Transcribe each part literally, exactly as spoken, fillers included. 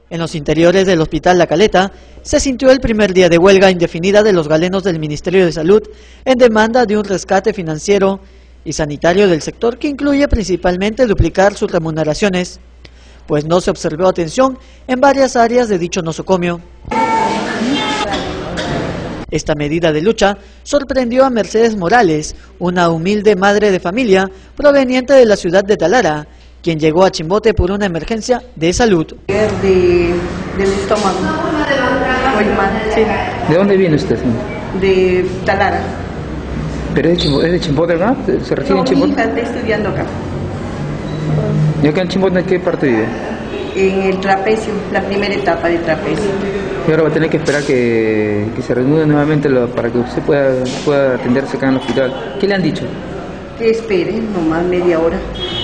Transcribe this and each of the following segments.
En los interiores del Hospital La Caleta se sintió el primer día de huelga indefinida de los galenos del Ministerio de Salud en demanda de un rescate financiero y sanitario del sector que incluye principalmente duplicar sus remuneraciones, pues no se observó atención en varias áreas de dicho nosocomio. Esta medida de lucha sorprendió a Mercedes Morales, una humilde madre de familia proveniente de la ciudad de Talara, quien llegó a Chimbote por una emergencia de salud. De, del estómago. Muy mal, sí. ¿De dónde viene usted? De Talara. ¿Pero es de Chimbote, es de Chimbote acá? ¿Se recibe No, en Chimbote? mi hija está estudiando acá. ¿Y acá en Chimbote en qué parte vive? En el trapecio, la primera etapa de trapecio. Y ahora va a tener que esperar que, que se reanude nuevamente lo, para que usted pueda, pueda atenderse acá en el hospital. ¿Qué le han dicho? Que espere, nomás media hora.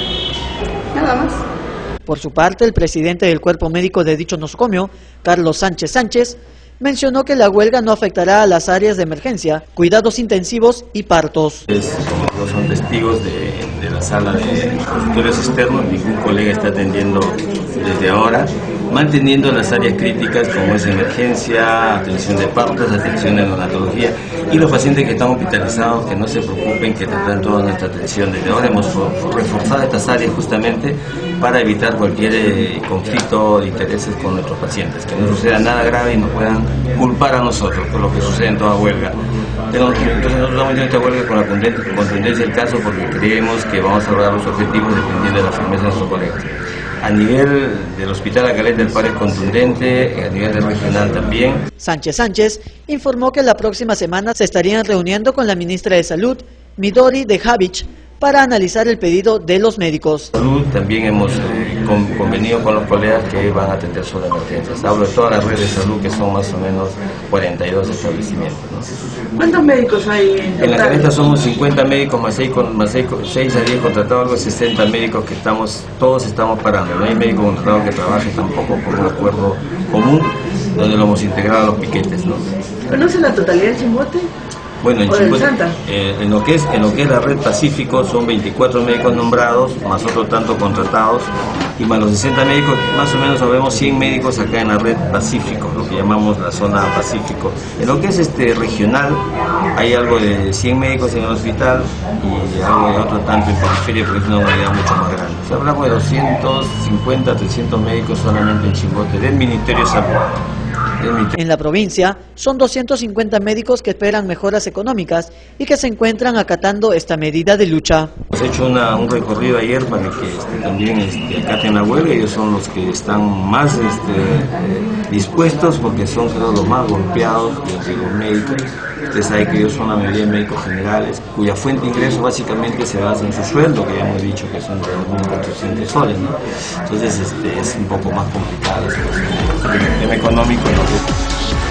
Nada más. Por su parte, el presidente del cuerpo médico de dicho nosocomio, Carlos Sánchez Sánchez, mencionó que la huelga no afectará a las áreas de emergencia, cuidados intensivos y partos. Es, como son testigos de, de la sala de consultorios externos, ningún colega está atendiendo desde ahora, manteniendo las áreas críticas como es emergencia, atención de partos, atención de neonatología y los pacientes que están hospitalizados que no se preocupen, que tendrán toda nuestra atención. Desde ahora hemos reforzado estas áreas justamente para evitar cualquier eh, conflicto de intereses con nuestros pacientes, que no suceda nada grave y nos puedan culpar a nosotros por lo que sucede en toda huelga. Pero, entonces nosotros estamos haciendo esta huelga con la contundencia del caso porque creemos que vamos a lograr los objetivos dependiendo de la firmeza de nuestros colegas. A nivel del Hospital La Caleta el paro es contundente, a nivel regional también. Sánchez Sánchez informó que la próxima semana se estarían reuniendo con la ministra de Salud, Midori de Javich, para analizar el pedido de los médicos. Salud, también hemos eh, con, convenido con los colegas que van a atender solo emergencias. Hablo de toda la red de salud, que son más o menos cuarenta y dos establecimientos, ¿no? ¿Cuántos médicos hay en En La Caleta somos cincuenta médicos más seis a diez contratados, algo sesenta médicos que estamos, todos estamos parando. No hay médico contratado que trabaje tampoco por un acuerdo común, donde lo hemos integrado a los piquetes, ¿no? ¿Conoce la totalidad de Chimbote? Bueno, en, Chimbote, eh, en, lo que es, en lo que es la red Pacífico son veinticuatro médicos nombrados, más otros tantos contratados, y más los sesenta médicos, más o menos sabemos cien médicos acá en la red Pacífico, lo que llamamos la zona Pacífico. En lo que es este regional, hay algo de cien médicos en el hospital y algo de otro tanto en periferia, porque es una unidad mucho más grande. O sea, hablamos de doscientos cincuenta, trescientos médicos solamente en Chimbote, del Ministerio de Salud. En la provincia son doscientos cincuenta médicos que esperan mejoras económicas y que se encuentran acatando esta medida de lucha. Hemos hecho una, un recorrido ayer para que este, también este, acaten la huelga. Ellos son los que están más este, eh, dispuestos porque son creo los más golpeados de los médicos. Usted sabe que ellos son la mayoría de médicos generales cuya fuente de ingreso básicamente se basa en su sueldo, que ya hemos dicho que son de dos mil cuatrocientos soles, ¿no? Entonces este, es un poco más complicado el tema económico. ¿No?